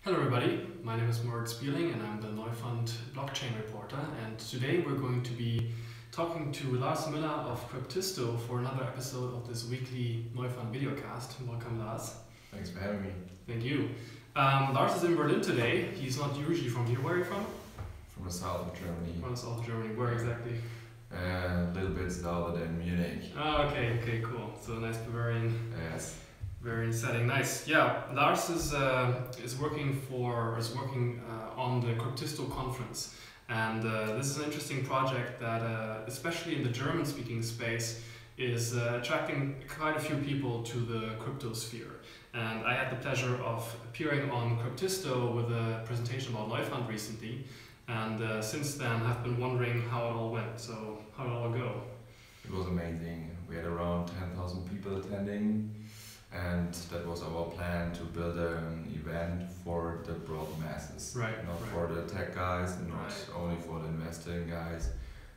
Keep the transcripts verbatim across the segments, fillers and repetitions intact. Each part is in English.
Hello everybody, my name is Moritz Bieling and I'm the Neufund blockchain reporter, and today we're going to be talking to Lars Müller of Cryptisto for another episode of this weekly Neufund videocast. Welcome, Lars. Thanks for having me. Thank you. Um, Lars is in Berlin today. He's not usually from here. Where are you from? From the south of Germany. From the south of Germany. Where exactly? Uh, a little bit south than Munich. Oh, okay, okay, cool. So nice Bavarian. Yes. Very exciting, nice. Yeah, Lars is uh, is working for is working uh, on the Cryptisto conference, and uh, this is an interesting project that, uh, especially in the German-speaking space, is uh, attracting quite a few people to the crypto sphere. And I had the pleasure of appearing on Cryptisto with a presentation about Neufund recently, and uh, since then I've been wondering how it all went. So how did it all go? It was amazing. We had around ten thousand people attending. And that was our plan, to build an event for the broad masses. Right. Not right. for the tech guys and not Right. only for the investing guys.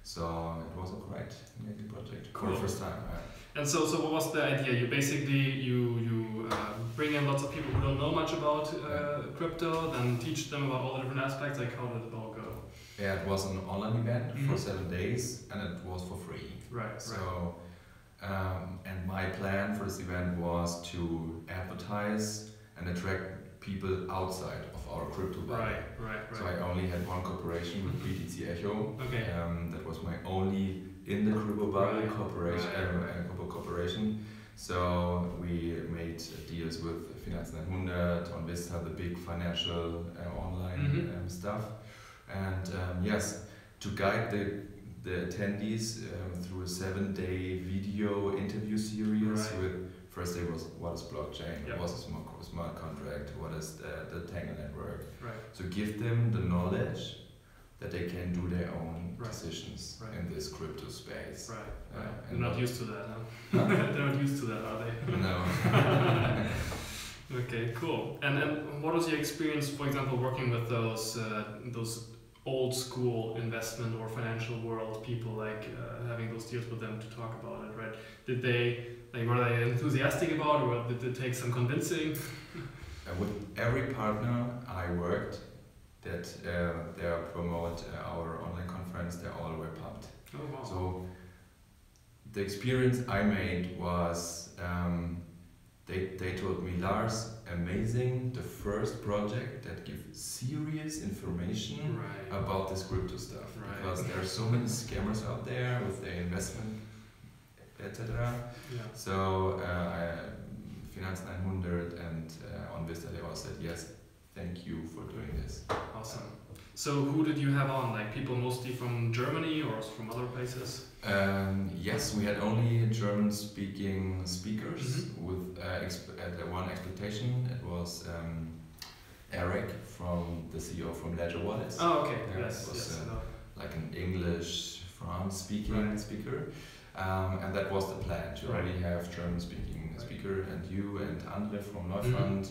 So it was a quite amazing project Cool. for the first time. Yeah. And so, so what was the idea? You basically you you uh, bring in lots of people who don't know much about uh, crypto, then teach them about all the different aspects. Like, how did it all go? Yeah, it was an online event Mhm. for seven days and it was for free. Right. So, right. um, and my plan for this event was to advertise and attract people outside of our crypto bubble. Right. Right. Right. So I only had one cooperation with B T C Echo. Okay. Um, that was my only in the crypto bubble Right, cooperation. right, Um, right. uh, crypto cooperation. So we made deals with Finanz neunhundert, OnVista, the big financial uh, online Mhm. um, stuff. And um, yes, to guide the the attendees um, through a seven-day video interview series. Right. With first day was what is blockchain, Yep. what is a smart, smart contract, what is the, the Tangle network. Right. So give them the knowledge that they can do their own Right. decisions Right. in this crypto space. Right. Uh, Right. and They're not not- used to that, huh? They're not used to that, are they? No. Okay, cool. And and what was your experience, for example, working with those uh, those old school investment or financial world people, like uh, having those deals with them to talk about it, right? Did they like were they enthusiastic about it, or did it take some convincing? Uh, with every partner I worked that uh, they promote uh, our online conference, they all were pumped. Oh wow. So the experience I made was um, they, they told me, Lars, amazing, the first project that gives serious information right. about this crypto stuff. Right. Because there are so many scammers out there with their investment, et cetera. Yeah. So uh, I, Finanz neunhundert and uh, OnVista, they all said, yes, thank you for doing this. Awesome. So who did you have on? Like people mostly from Germany or from other places? Um, yes, we had only German-speaking speakers Mhm. with uh, exp- uh, one expectation. It was um, Eric from the C E O from Ledger Wallets, Oh, okay. Yeah, yes. it was, Yes. uh, I know. like an English France-speaking Right. speaker, um, and that was the plan, to Right. only have German-speaking Right. speaker, and you and Andre from Neufund,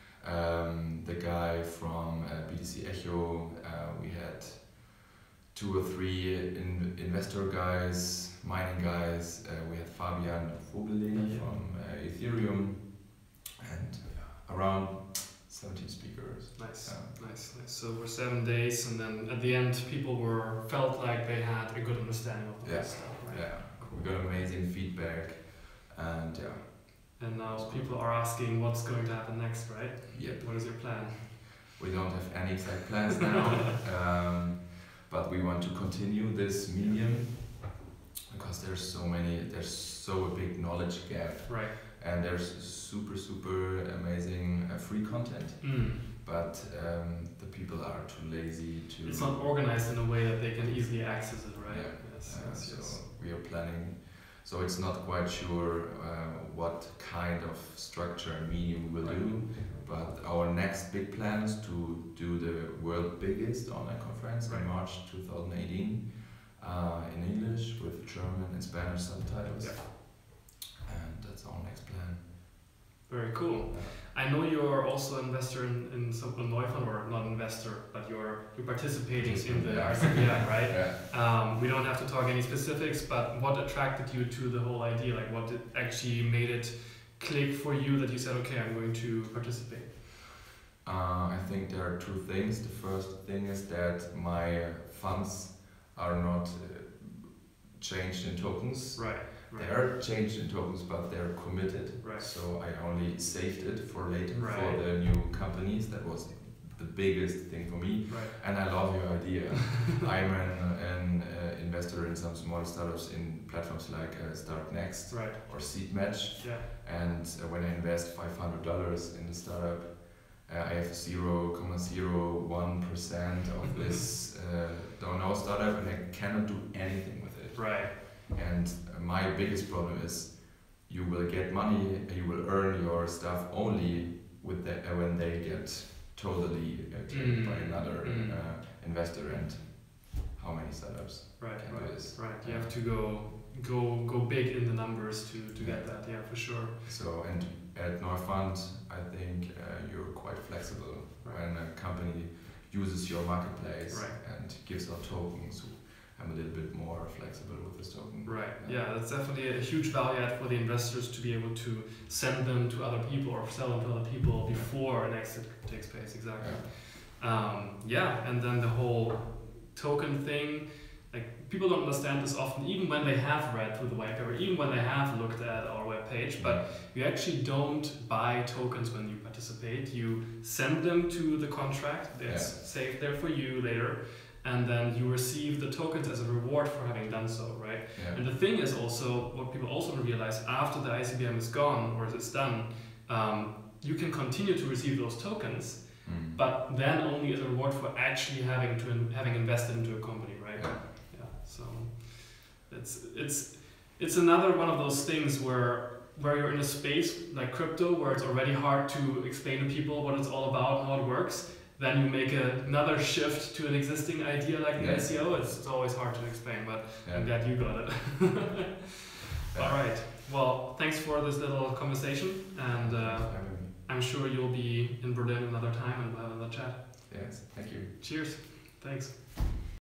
um, the guy from uh, B T C Echo. Uh, we had two or three in, investor guys, mining guys. Uh, we had Fabian Vogeling Yeah. from uh, Ethereum, and uh, around seventeen speakers. Nice, Yeah. nice, nice. So we're seven days, and then at the end, people were felt like they had a good understanding of the Yeah. whole stuff, right? Yeah, we got amazing feedback, and yeah, And now people are asking what's going to happen next, right? yep. What is your plan? We don't have any exact plans now, um, but we want to continue this medium because there's so many, there's so a big knowledge gap, Right. and there's super super amazing uh, free content, Mm. but um, the people are too lazy to. It's not organized in a way that they can easily access it, right? Yeah. Yes, Uh, yes, so yes. we are planning. So it's not quite sure uh, what kind of structure and medium we will Right. do. But our next big plan is to do the world biggest online conference Right. in March two thousand eighteen uh, in English with German and Spanish subtitles. Yeah. And that's our next plan. Very cool. Uh, I know you're also an investor in, in some in Neufund, or not investor, but you're you're participating in the Yeah. R C P I, right? yeah. Um, we don't have to talk any specifics, but what attracted you to the whole idea? Like, what did actually made it click for you that you said, okay, I'm going to participate? Uh, I think there are two things. The first thing is that my funds are not uh, changed in tokens. Right. Right. They are changed in tokens, but they're committed. Right. So I only saved it for later Right. for the new companies. That was the biggest thing for me. Right. And I love your idea. I'm an, an uh, investor in some small startups in platforms like uh, Start Next Right. or Seed Match. Yeah. And uh, when I invest five hundred dollars in the startup, uh, I have zero point zero one percent of this uh, don't know startup, and I cannot do anything with it. Right. And uh, my biggest problem is you will get money, you will earn your stuff only with the, uh, when they get totally uh, taken Mm. by another Mm. uh, investor. And how many startups Right. can do Right. this? Right. You have to go go go big in the numbers to to get that. Yeah, for sure. So, and at Neufund, I think uh, you're quite flexible. Right. When a company uses your marketplace Right. and gives out tokens, I'm a little bit more flexible with this token. Right. Yeah, that's definitely a huge value add for the investors to be able to send them to other people or sell them to other people before an exit takes place. Exactly. Yeah. Um, yeah, and then the whole token thing. Like, people don't understand this often, even when they have read through the white paper, even when they have looked at our webpage. But you actually don't buy tokens when you participate. You send them to the contract. It's Yeah. saved there for you later. And then you receive the tokens as a reward for having done so, right? Yeah. And the thing is also, what people also don't realize, after the I C B M is gone, or it's done, um, you can continue to receive those tokens, Mm. but then only as a reward for actually having to in, having invested into a company, right? Yeah. Yeah. So it's it's it's another one of those things where where you're in a space like crypto, where it's already hard to explain to people what it's all about, how it works. Then you make a, another shift to an existing idea like the Yeah. I C O. It's, it's always hard to explain, but Yeah. I'm glad you got it. Yeah. All right. Well, thanks for this little conversation, and uh, Having me. I'm sure you'll be in Berlin another time and we'll have another chat. Yes, thank you. Cheers. Thanks.